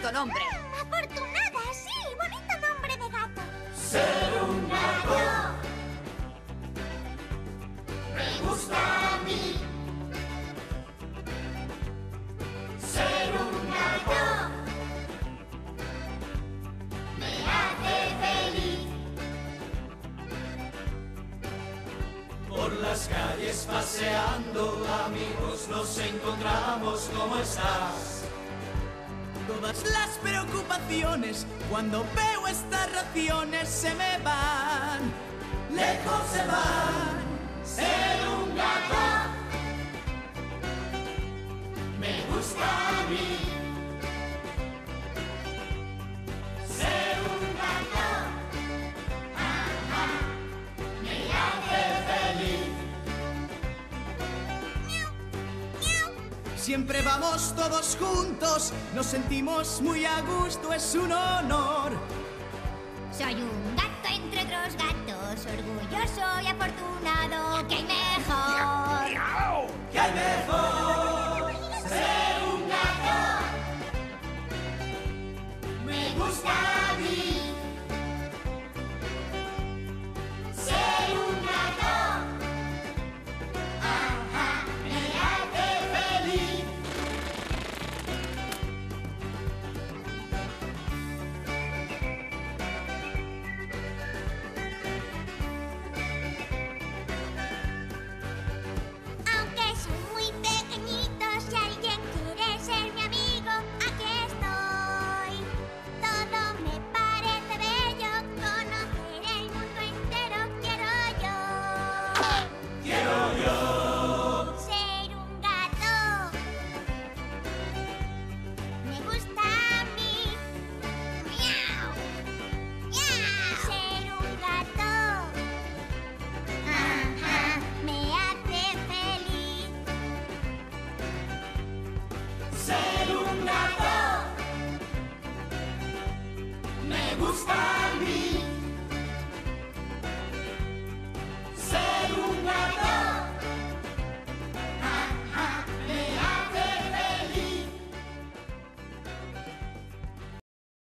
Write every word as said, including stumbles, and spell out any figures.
bonito nombre. Afortunada, sí, bonito nombre de gato. Ser un gato me gusta a mí. Ser un gato me hace feliz. Por las calles paseando, amigos, nos encontramos. ¿Cómo estás? Todas las preocupaciones, cuando veo estas raciones, se me van, lejos se van. Ser un gato me gusta a mí. Ser un gato, ajá, me hace feliz. Siempre vamos todos juntos, nos sentimos muy a gusto, es un honor. Soy un gato entre otros gatos, orgulloso y afortunado. ¿Qué hay mejor? ¿Qué hay mejor? Ser un gato me gusta a mí. Ser un gato, ajá, me hace feliz. Aunque son muy pequeñitos, si alguien quiere ser mi amigo, aquí estoy. Todo me parece bello, conocer el mundo entero quiero yo. Quiero yo Ser un gato me gusta a mí. Miau, miau. Ser un gato, ajá, me hace feliz. ser un gato me gusta a mí.